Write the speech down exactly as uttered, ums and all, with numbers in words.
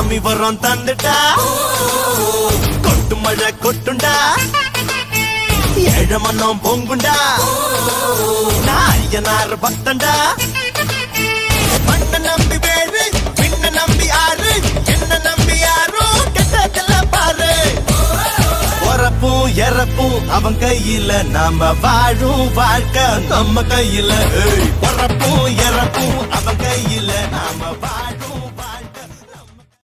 சாமி வரம் தந்துட்டா கொட்டு மழை கொட்டுண்டா ஏழ மன்னம் பொங்குண்டா நான் ஐயனார் பக்தண்டா மண்ண நம்பி வேறு பின்ன நம்பி ஆறு என்ன நம்பி யாரோ கெட்டதில்ல பாரு பொறப்பும் இறப்பும் அவன் கையில நாம வாழும் வாழ்க்கை நம்ம கையில பொறப்பும் இறப்பும் அவன் கையில